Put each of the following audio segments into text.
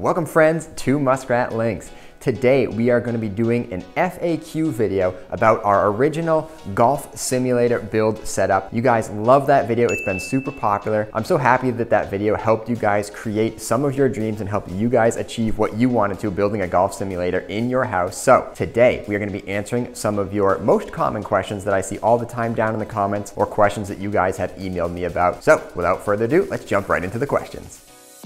Welcome friends to Muskrat Links. Today we are going to be doing an F.A.Q video about our original golf simulator build setup. You guys love that video, it's been super popular. I'm so happy that that video helped you guys create some of your dreams and help you guys achieve what you wanted to, building a golf simulator in your house. So today we are going to be answering some of your most common questions that I see all the time down in the comments, or questions that you guys have emailed me about. So without further ado, let's jump right into the questions.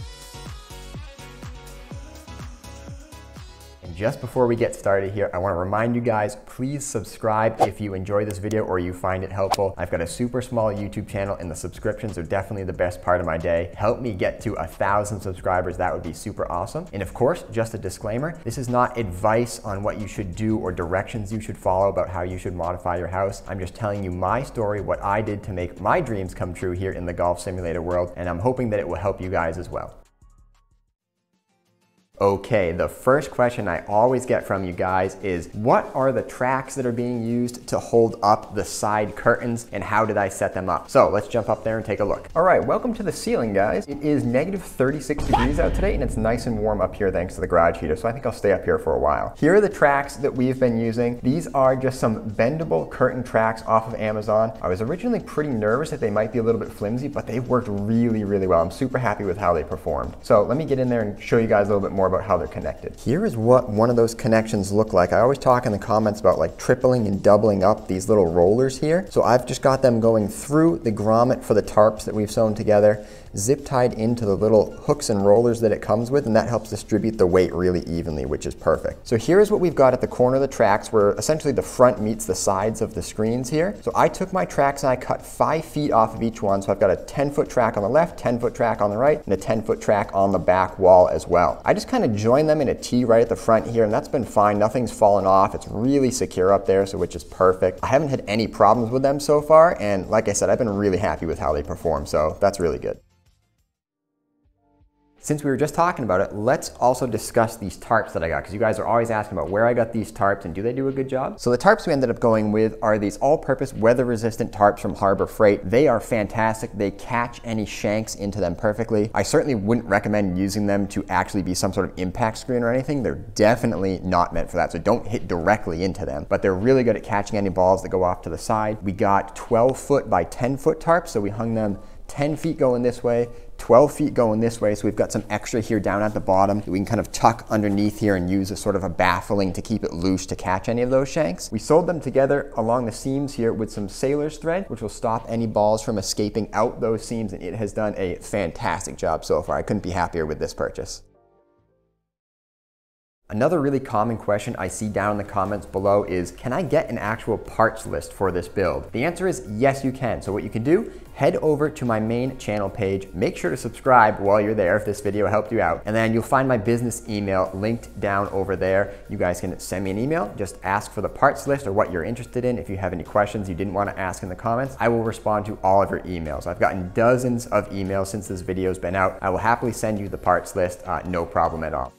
Just before we get started here, I want to remind you guys, please subscribe if you enjoy this video or you find it helpful. I've got a super small YouTube channel and the subscriptions are definitely the best part of my day. Help me get to 1,000 subscribers, that would be super awesome. And of course, just a disclaimer, this is not advice on what you should do or directions you should follow about how you should modify your house. I'm just telling you my story, what I did to make my dreams come true here in the golf simulator world, and I'm hoping that it will help you guys as well. Okay, the first question I always get from you guys is, what are the tracks that are being used to hold up the side curtains and how did I set them up? So let's jump up there and take a look. All right, welcome to the ceiling, guys. It is negative 36 degrees out today and it's nice and warm up here thanks to the garage heater, so I think I'll stay up here for a while. Here are the tracks that we've been using. These are just some bendable curtain tracks off of Amazon. I was originally pretty nervous that they might be a little bit flimsy, but they've worked really, really well. I'm super happy with how they performed. So let me get in there and show you guys a little bit more about how they're connected. Here is what one of those connections look like. I always talk in the comments about like tripling and doubling up these little rollers here. So I've just got them going through the grommet for the tarps that we've sewn together, zip tied into the little hooks and rollers that it comes with, and that helps distribute the weight really evenly, which is perfect. So here's what we've got at the corner of the tracks, where essentially the front meets the sides of the screens here. So I took my tracks and I cut 5 feet off of each one. So I've got a 10-foot track on the left, 10-foot track on the right, and a 10-foot track on the back wall as well. I just kind of joined them in a T right at the front here, and that's been fine. Nothing's fallen off. It's really secure up there, so which is perfect. I haven't had any problems with them so far, and like I said, I've been really happy with how they perform, so that's really good. Since we were just talking about it, let's also discuss these tarps that I got, because you guys are always asking about where I got these tarps and do they do a good job? So the tarps we ended up going with are these all-purpose weather-resistant tarps from Harbor Freight. They are fantastic. They catch any shanks into them perfectly. I certainly wouldn't recommend using them to actually be some sort of impact screen or anything. They're definitely not meant for that, so don't hit directly into them. But they're really good at catching any balls that go off to the side. We got 12-foot by 10-foot tarps, so we hung them 10 feet going this way, 12 feet going this way, so we've got some extra here down at the bottom that we can kind of tuck underneath here and use as sort of a baffling to keep it loose to catch any of those shanks. We sewed them together along the seams here with some sailor's thread, which will stop any balls from escaping out those seams, and it has done a fantastic job so far. I couldn't be happier with this purchase. Another really common question I see down in the comments below is, can I get an actual parts list for this build? The answer is yes, you can. So what you can do, head over to my main channel page, make sure to subscribe while you're there if this video helped you out, and then you'll find my business email linked down over there. You guys can send me an email, just ask for the parts list or what you're interested in. If you have any questions you didn't want to ask in the comments, I will respond to all of your emails. I've gotten dozens of emails since this video's been out. I will happily send you the parts list, no problem at all.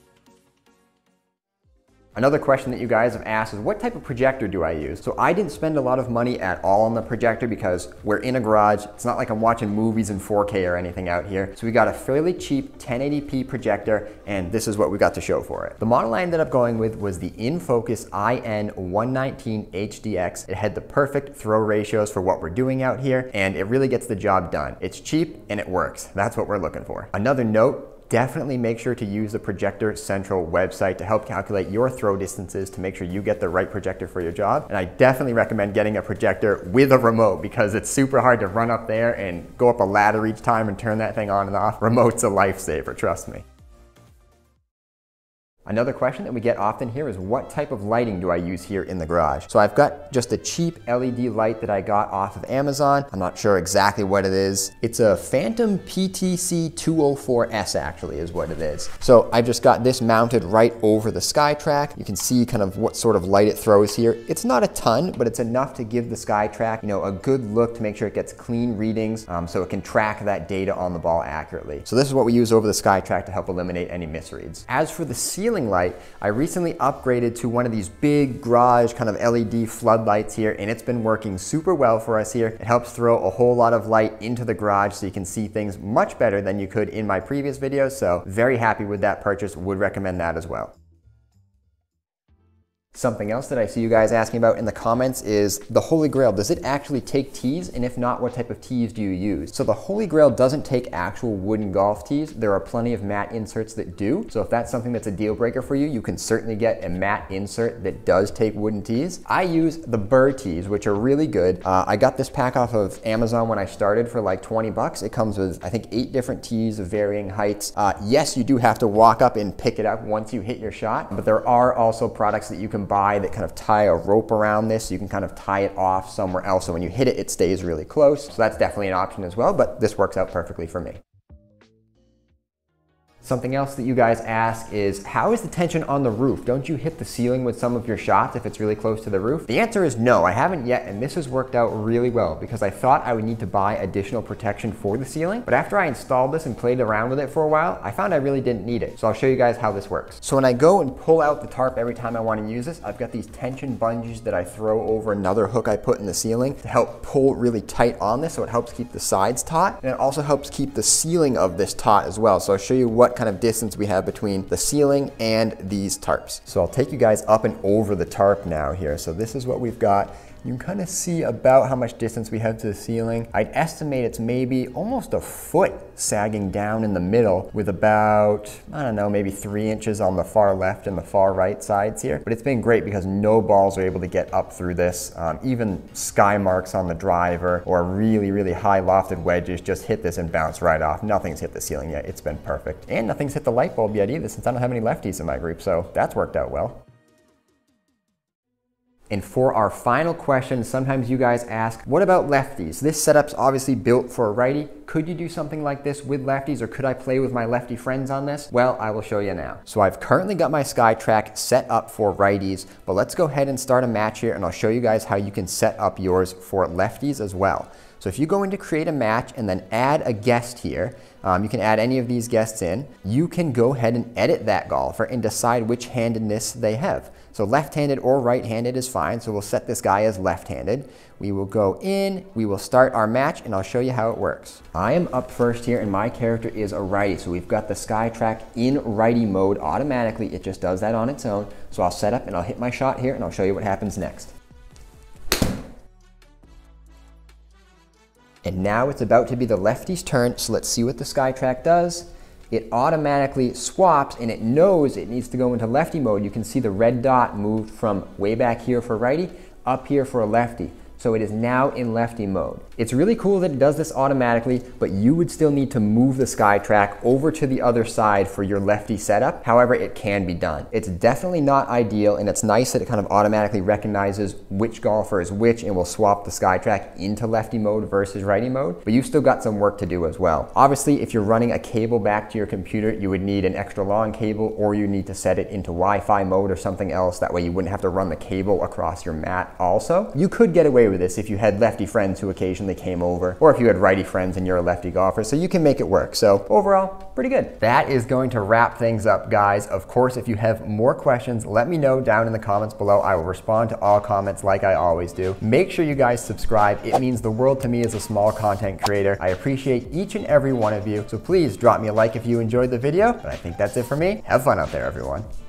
Another question that you guys have asked is, what type of projector do I use? So I didn't spend a lot of money at all on the projector because we're in a garage. It's not like I'm watching movies in 4K or anything out here. So we got a fairly cheap 1080p projector, and this is what we got to show for it. The model I ended up going with was the InFocus IN119 HDX. It had the perfect throw ratios for what we're doing out here, and it really gets the job done. It's cheap and it works. That's what we're looking for. Another note, definitely make sure to use the Projector Central website to help calculate your throw distances to make sure you get the right projector for your job. And I definitely recommend getting a projector with a remote, because it's super hard to run up there and go up a ladder each time and turn that thing on and off. Remote's a lifesaver, trust me. Another question that we get often here is, what type of lighting do I use here in the garage? So I've got just a cheap LED light that I got off of Amazon. I'm not sure exactly what it is. It's a Phantom PTC 204S actually is what it is. So I've just got this mounted right over the SkyTrak. You can see kind of what sort of light it throws here. It's not a ton, but it's enough to give the SkyTrak, you know, a good look to make sure it gets clean readings, so it can track that data on the ball accurately. So this is what we use over the SkyTrak to help eliminate any misreads. As for the ceiling ceiling light, I recently upgraded to one of these big garage kind of LED floodlights here, and it's been working super well for us here. It helps throw a whole lot of light into the garage so you can see things much better than you could in my previous videos, so very happy with that purchase, would recommend that as well. Something else that I see you guys asking about in the comments is the Holy Grail. Does it actually take tees? And if not, what type of tees do you use? So the Holy Grail doesn't take actual wooden golf tees. There are plenty of matte inserts that do. So if that's something that's a deal breaker for you, you can certainly get a matte insert that does take wooden tees. I use the Burr tees, which are really good. I got this pack off of Amazon when I started for like 20 bucks. It comes with, I think, 8 different tees of varying heights. Yes, you do have to walk up and pick it up once you hit your shot, but there are also products that you can buy that kind of tie a rope around this so you can kind of tie it off somewhere else, so when you hit it, it stays really close. So that's definitely an option as well, but this works out perfectly for me. Something else that you guys ask is, how is the tension on the roof? Don't you hit the ceiling with some of your shots if it's really close to the roof? The answer is no, I haven't yet, and this has worked out really well because I thought I would need to buy additional protection for the ceiling, but after I installed this and played around with it for a while, I found I really didn't need it. So I'll show you guys how this works. So when I go and pull out the tarp every time I want to use this, I've got these tension bungees that I throw over another hook I put in the ceiling to help pull really tight on this, so it helps keep the sides taut, and it also helps keep the ceiling of this taut as well. So I'll show you what kind of distance we have between the ceiling and these tarps. So I'll take you guys up and over the tarp now here. So this is what we've got. You can kind of see about how much distance we have to the ceiling. I'd estimate it's maybe almost a foot sagging down in the middle with about, I don't know, maybe 3 inches on the far left and the far right sides here. But it's been great because no balls are able to get up through this. Even sky marks on the driver or really, really high lofted wedges just hit this and bounce right off. Nothing's hit the ceiling yet. It's been perfect. And nothing's hit the light bulb yet either, since I don't have any lefties in my group. So that's worked out well. And for our final question, sometimes you guys ask, what about lefties? This setup's obviously built for a righty. Could you do something like this with lefties, or could I play with my lefty friends on this? Well, I will show you now. So I've currently got my SkyTrak set up for righties, but let's go ahead and start a match here, and I'll show you guys how you can set up yours for lefties as well. So if you go into create a match and then add a guest here, you can add any of these guests in. You can go ahead and edit that golfer and decide which handedness they have. So left-handed or right-handed is fine, so we'll set this guy as left-handed. We will go in, we will start our match, and I'll show you how it works. I am up first here, and my character is a righty, so we've got the SkyTrak in righty mode automatically. It just does that on its own. So I'll set up and I'll hit my shot here, and I'll show you what happens next. And now it's about to be the lefty's turn, so let's see what the SkyTrak does. It automatically swaps, and it knows it needs to go into lefty mode. You can see the red dot moved from way back here for righty up here for a lefty. So it is now in lefty mode. It's really cool that it does this automatically, but you would still need to move the SkyTrak over to the other side for your lefty setup. However, it can be done. It's definitely not ideal, and it's nice that it kind of automatically recognizes which golfer is which and will swap the SkyTrak into lefty mode versus righty mode, but you've still got some work to do as well. Obviously, if you're running a cable back to your computer, you would need an extra long cable, or you need to set it into Wi-Fi mode or something else. That way you wouldn't have to run the cable across your mat also. You could get away with this if you had lefty friends who occasionally came over, or if you had righty friends and you're a lefty golfer, so you can make it work. So overall, pretty good. That is going to wrap things up, guys. Of course, if you have more questions, let me know down in the comments below. I will respond to all comments like I always do. Make sure you guys subscribe. It means the world to me as a small content creator. I appreciate each and every one of you, so please drop me a like if you enjoyed the video. But I think that's it for me. Have fun out there, everyone.